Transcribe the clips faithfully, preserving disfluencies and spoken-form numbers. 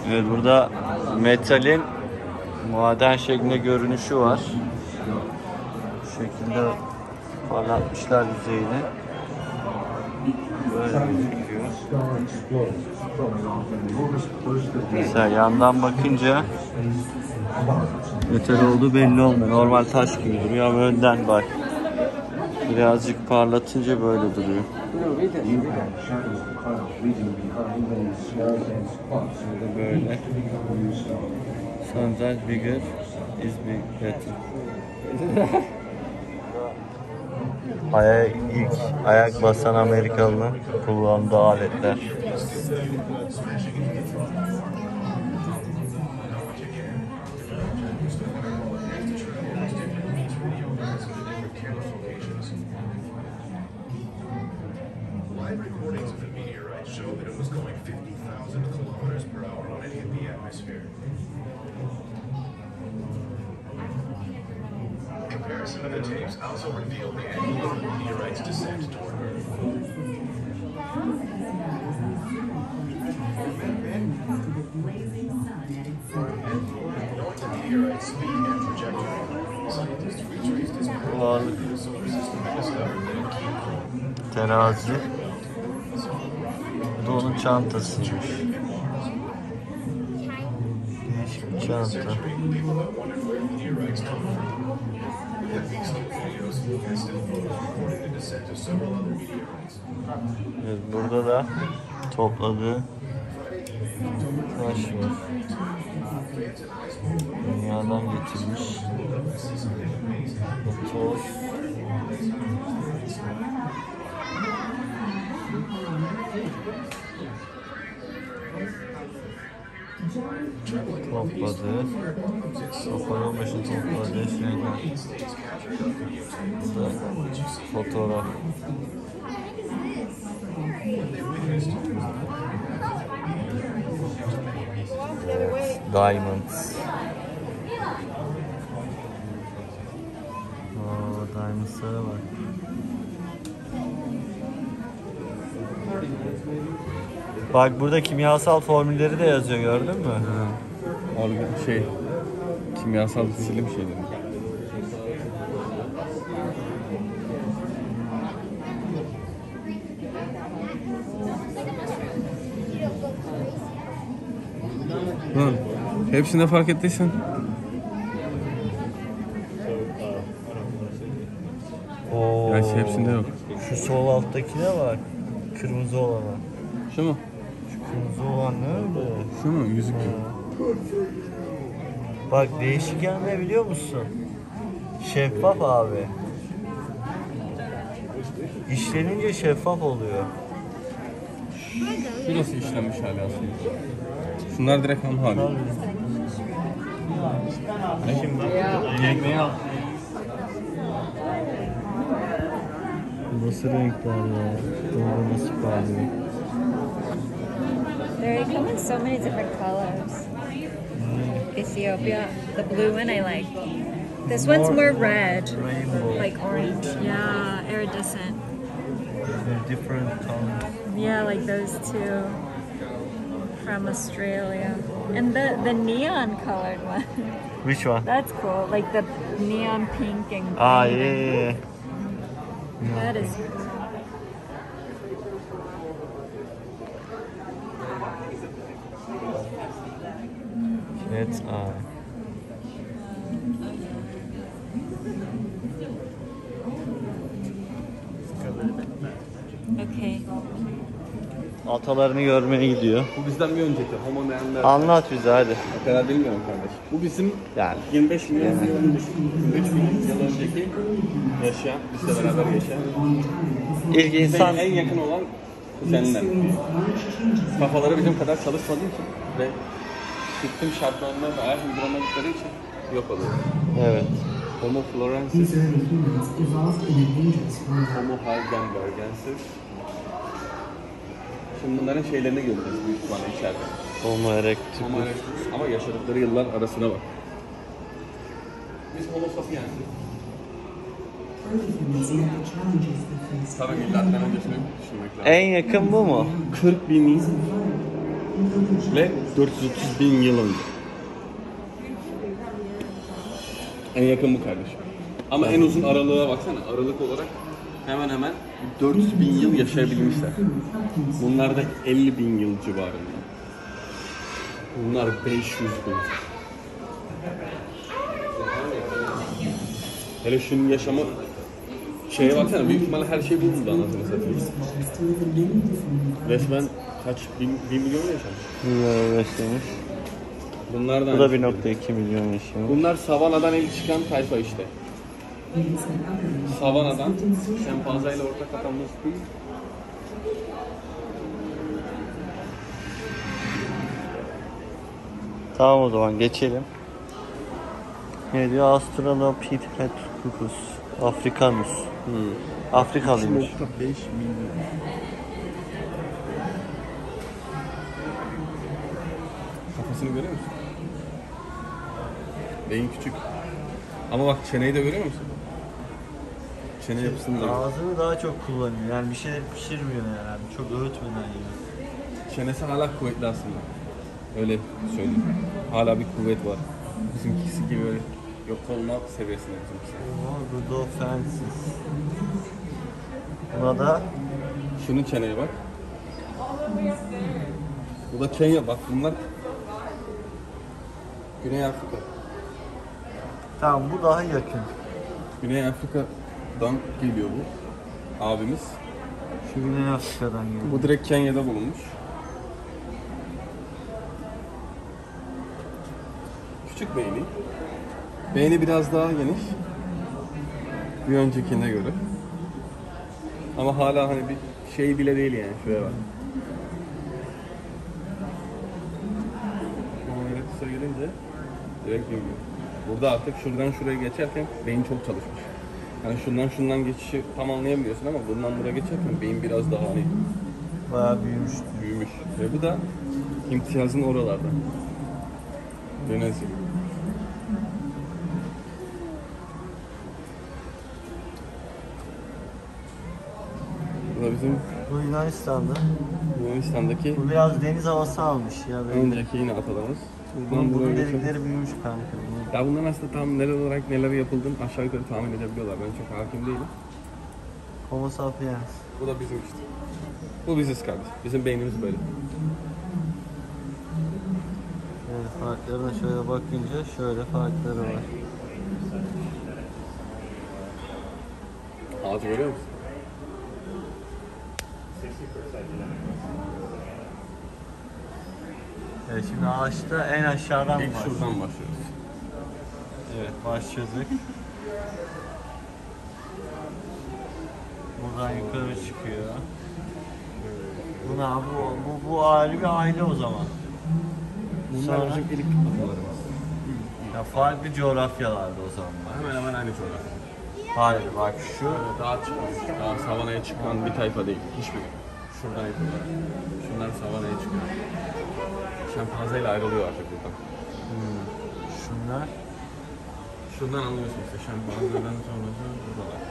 Evet, burada metalin maden şeklinde görünüşü var. Bu şekilde parlatmışlar yüzeyini. Böyle gözüküyor. Mesela yandan bakınca metal olduğu belli olmuyor. Normal taş gibi duruyor ama önden bak. Birazcık parlatınca böyle duruyor. Böyle. Sometimes bigger is big better. Aya ilk ayak basan Amerikalı'nın kullandığı aletler. Comparison of the tapes also revealed the angle of the meteorite's descent toward Earth. Knowing the meteorite's speed and trajectory, scientists retraced its path through the solar system and discovered that it came from Terazi. Bu da onun çantasıymış. Değişik bir çanta. people have wondered where meteorites come from. Yet these two videos and still photos recording the descent of several other meteorites. Evet, burada da topladığı taş var. Dünyadan getirmiş. Bu toz. Topladığı, sopanın başını topladığı şeyler. Bu da fotoğraf. Diamonds. Oo, diamonds'lara bak. Bak burada kimyasal formülleri de yazıyor, gördün mü? Ha. Orada şey, kimyasal silim şeyleri. Lan, hepsinde fark ettiysen. Oo. Gerçi hepsinde yok. Şu sol alttakine bak. Kırmızı olana. Şu mu? Şu kırmızı olan ne öyle? Şu mu? Yüzük gibi. Bak değişken ne biliyor musun? Şeffaf abi. İşlenince şeffaf oluyor. Şu nasıl işlenmiş hali aslında? Şunlar direkt ham hali. Şimdi yemeği al. Nasıl renkler ya? Burada nasıl parlıyor? They come in so many different colors. Ethiopia, the blue one I like. This one's more red, Rainbow. like orange. Yeah, iridescent. They're different colors. Yeah, like those two from Australia. And the, the neon colored one. Which one? That's cool. Like the neon pink and green. Ah, yeah, yeah, yeah. That is Let's eye. okay. Atalarını görmeye gidiyor. Bu bizden bir önceki Homo neanderthal. Anlat bize hadi. O kadar bilmiyorum kardeş. Bu bizim Yani yirmi beş milyon yıl önce, yirmi üç milyon yıl önceki yaşayan, bizle beraber yaşayan, ilk insan en yakın olan kuzenler. Kafaları bizim kadar çalışmadığı için ve iklim şartlarına da ayak uyduramadıkları için yok oluyor. evet. Homo florensis, Homo heidelbergensis. Şimdi bunların şeylerini göreceğiz büyük ihtimalle içeride. Homo erectus. Homo erectus ama yaşadıkları yıllar arasına bak. Biz Homo sapiensiz. Tabii milattan öncesini düşünmek lazım. En yakın bu mu? kırk bin Ve dört yüz otuz bin yıl önce. En yakın bu kardeşim. Ama en uzun aralığa baksana. Aralık olarak hemen hemen dört yüz bin yıl yaşayabilmişler. Bunlar da elli bin yıl civarında. Bunlar beş yüz bin. Hele şunun yaşamı şeye baksana, büyük ihtimalle her şey bu bunda anasını satayım. Resmen kaç, bin, bin milyon yaşamış. Bunlar yaşamış. Bunlardan Bu da bir nokta iki milyon yaşamış. Bunlar savanadan ilk çıkan tayfa işte. Savanadan şempanzeyle ortak atamız değil. Tamam o zaman geçelim. Ne diyor? Australopithecus africanus. Hmm. Afrikalıymış. beş milyon. Kafasını görüyor musun? Beyin küçük. Ama bak çeneyi de görüyor musun? Çene yapısını da. Ağzını daha çok kullanıyor. Yani bir şey pişirmiyor yani. Çok öğütmeden yiyor. Çenesi hala kuvvetli aslında. Öyle söyleyeyim. Hala bir kuvvet var. Bizimkisi gibi öyle yok olma seviyesinde bizimkisi. Oh, Rudolfensis. Buna da Şunun çeneye bak. Bu da Kenya bak, bunlar Güney Afrika. tamam bu daha yakın. Güney Afrika'dan geliyor bu abimiz. Şu Güney Afrika'dan geliyor. Bu direkt Kenya'da bulunmuş. Küçük beyni. Beyni biraz daha geniş. Bir öncekine göre. Ama hala hani bir şey bile değil yani. Şuraya bak. Şöyle kısa gelince direkt görüyor. Burada artık şuradan şuraya geçerken beyin çok çalışmış. Yani şundan şundan geçişi tam anlayamıyorsun ama bundan buraya geçerken beyin biraz daha hani Bayağı büyümüş. büyümüş. Ve bu da imtiyazın oralarda. Venezia. Bu da bizim Bu Yunanistan'da. Yunanistan'daki Bu biraz deniz havası almış ya. Böyle. önceki yine atalarımız. Bunun, bunun buraya geçen- delikleri büyümüş kanka. Bunun- Ya bunların aslında tam neler olarak neler yapıldığını aşağı yukarı tahmin edebiliyorlar. Ben çok hakim değilim. Homo sapiens. Bu da bizim işte. Bu biziz kardeş. Bizim beynimiz böyle. Evet, farklarına şöyle bakınca şöyle farkları var. Ağacı görüyor musun? Evet, şimdi ağaçta en aşağıdan İlk var. şuradan başlıyoruz. Evet, başladık. Buradan yukarı çıkıyor. Buna bu bu bu ayrı bir aile o zaman. Bunlar Sonra bizim ilk atalarımız. ya farklı coğrafyalarda o zaman. Hemen hemen aynı coğrafya. Hayır bak şu Daha çıkmış, daha savanaya çıkan bir tayfa değil. Hiçbiri. Şuradan yapıyorlar. Şunlar savanaya çıkıyor. Şempanzeyle ayrılıyor artık buradan. şunlar Şuradan anlıyorsun işte şempanzeden sonrası buralar.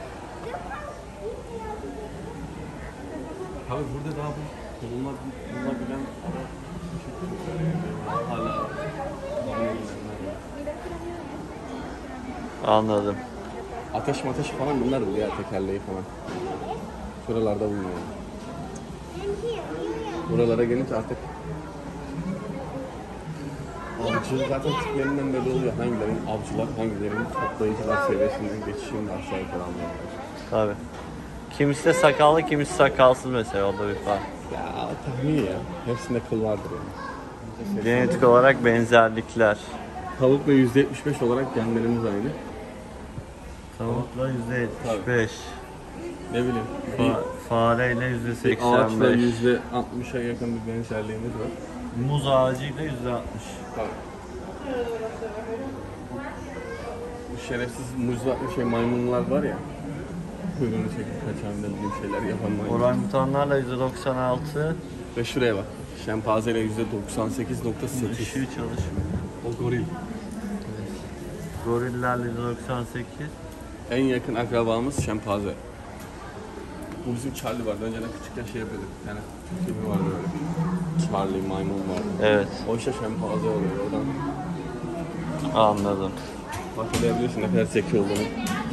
Abi burada daha bu bulunma, bulunabilen ara hala bulunabilenler var. anladım. Ateş mateş falan bunlar bu ya, tekerleği falan. Şuralarda bulunuyor. Buralara gelince artık avcı zaten tiplerinden belli oluyor. Hangilerinin avcılar, hangilerinin toplayıcılar seviyesinden geçişini de aşağı yukarı anlıyoruz. Tabii. Kimisi de sakallı, kimisi sakalsız mesela, o da bir fark. Ya tahmin ya. Hepsinde kıl vardır yani. Genetik olarak benzerlikler. Tavukla yüzde yetmiş beş olarak genlerimiz aynı. Tavukla yüzde yetmiş beş. Ne bileyim. Fa fareyle yüzde Bir seksen ağaçla beş. yüzde altmışa yakın bir benzerliğimiz var. Muz ağacıyla yüzde altmış. Tabii. Bu şerefsiz muzlatlı şey maymunlar var ya. Kuyruğunu çekip kaçan da bildiğim şeyler yapan maymun. Orangutanlarla yüzde doksan altı. Ve şuraya bak. Şempanzeyle yüzde doksan sekiz nokta sekiz. Işığı çalışmıyor. O goril. Gorillerle yüzde doksan sekiz. En yakın akrabamız şempanze. Bu bizim Charlie vardı. Önceden küçükken şey yapıyorduk. Yani filmi vardı öyle. Charlie maymun var. Evet, O işte şempanze oluyor oradan. anladım. Hatırlayabiliyorsun ne kadar zeki olduğunu.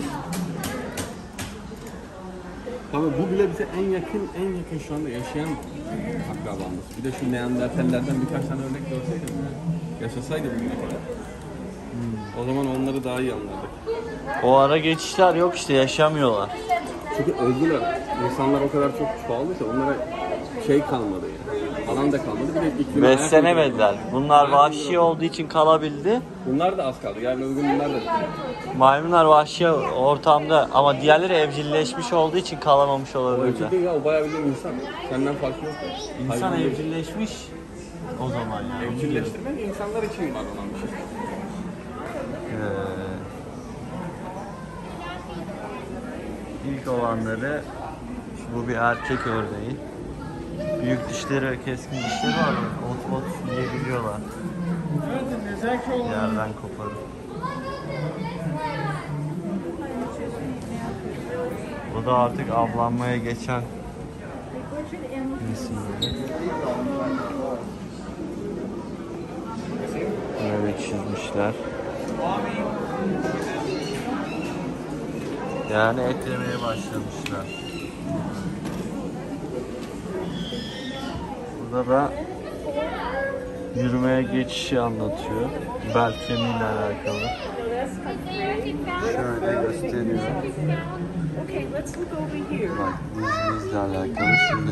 Tabii bu bile bize en yakın, en yakın şu anda yaşayan akrabamız. Bir de şu Neandertallerden birkaç tane örnek görseydim, yaşasaydı bugüne kadar. O zaman onları daha iyi anlardık. O ara geçişler yok işte, yaşamıyorlar. Çünkü öldüler. İnsanlar o kadar çok çoğaldı ki onlara şey kalmadı yani. Alan da kalmadı. Bir de iklime ayak Beslenemediler. uyduramadı. Bunlar Ayak vahşi uyduramadı. olduğu için kalabildi. Bunlar da az kaldı. Yani öbür gün bunlar da. Maymunlar vahşi ortamda ama diğerleri evcilleşmiş olduğu için kalamamış O olabilirler. evcil değil ya, o bayağı bildiğin insan. Senden farkı yok. İnsan Hayvan değil. evcilleşmiş o zaman yani. Evcilleştirmek insanlar için var olan bir şey. Ee, ilk olanları, bu bir erkek örneği. Büyük dişleri ve keskin dişleri var. Ot ot yiyebiliyorlar. Yerden koparıp. Bu da artık avlanmaya geçen nesilleri. Böyle çizmişler. Yani et yemeye başlamışlar. Burada da yürümeye geçişi anlatıyor. Bel kemiğiyle alakalı. Şöyle gösteriyor. Okay, let's look over here. Bak dizimizle alakalı şimdi.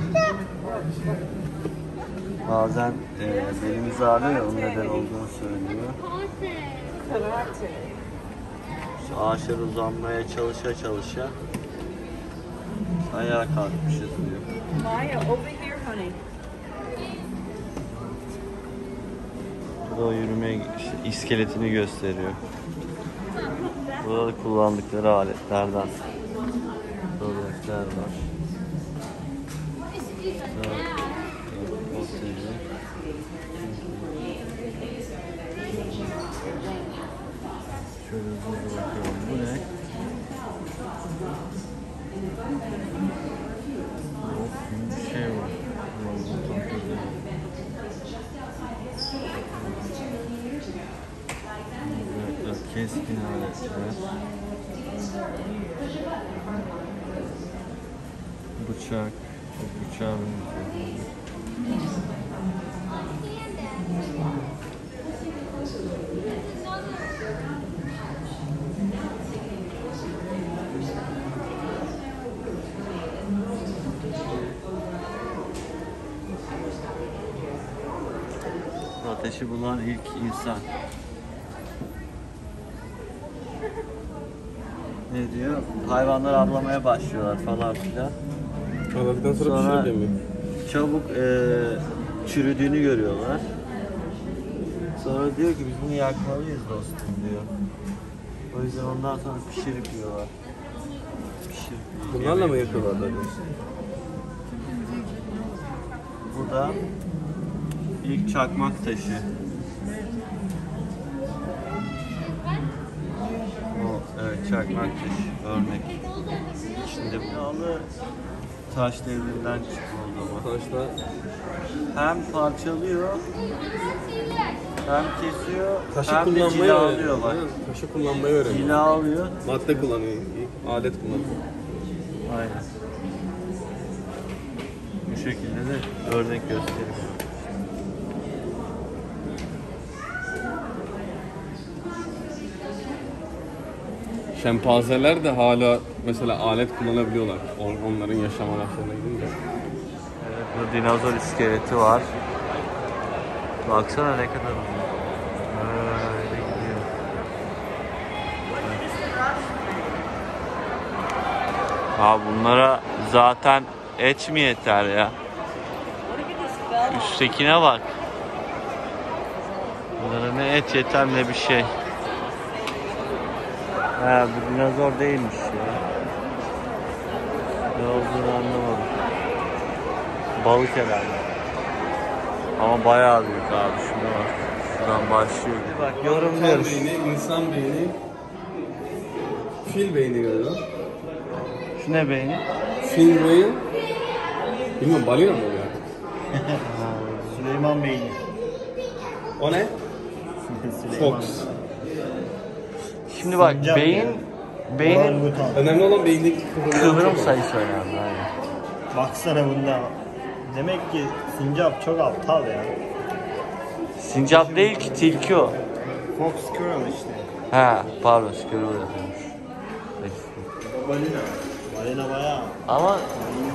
Bazen e, belimiz ağrıyor ya, onun neden olduğunu söylüyor. Karate. Ağaçlar uzanmaya çalışa çalışa ayağa kalkmışız diyor. Maya, over here, honey. Bu da o yürüme işte iskeletini gösteriyor. Burada da kullandıkları aletlerden örnekler var. Burada, e, oteli. Şöyle hızlı bakalım. Bu ne? Yok, bir şey var. Burada keskin aletler. Bıçak. Çok bıçağa benziyor. Ateşi bulan ilk insan. Ne diyor? Hayvanlar avlamaya başlıyorlar falan filan. Anladıktan sonra, Sonra- bir şey demiyor. Çabuk eee çürüdüğünü görüyorlar. Sonra diyor ki biz bunu yakmalıyız dostum diyor. O yüzden ondan sonra pişirip yiyorlar. Pişirip Bunlarla mı yapıyorlar da? Bu da ilk çakmak taşı. O evet, çakmak taşı örnek. İçinde binalı taş devrinden çıkma o zaman. Taşla Hem parçalıyor, hem kesiyor, taşı hem de kullanmayı cilalıyor öğreniyor. bak. Aynen, taşı kullanmayı öğreniyor. Cilalıyor. Madde kullanıyor, alet kullanıyor. Aynen. Bu şekilde de örnek gösteriyor. Şempanzeler de hala mesela alet kullanabiliyorlar. On- Onların yaşam araçlarına gidince. Evet, burada dinozor iskeleti var. Baksana ne kadar uzun. Böyle gidiyor. Ha, bunlara zaten et mi yeter ya? Üsttekine bak. Bunlara ne et yeter ne bir şey. Ha, bu dinozor değilmiş ya. Ne olduğunu anlamadım. Balık herhalde. Ama bayağı büyük abi, şuna bak. Şuradan başlıyor. Bak yorumluyoruz. İnsan beyni, insan beyni, fil beyni galiba. Şu ne beyni? Fil beyin, bilmiyorum balina mı oluyor? Şuraya Süleyman Beyli. O ne? Süleyman. Fox. Şimdi bak Sincap beyin ya. beyin Orangutan. Önemli olan beyindeki kıvrımlar. kıvrım sayısı önemli. Aynen. Baksana bunda. Demek ki sincap çok aptal ya. Sincap değil ki tilki o. Fox Squirrel işte. Ha pardon squirrel yapıyormuş. Peki. Balina. Balina bayağı. Ama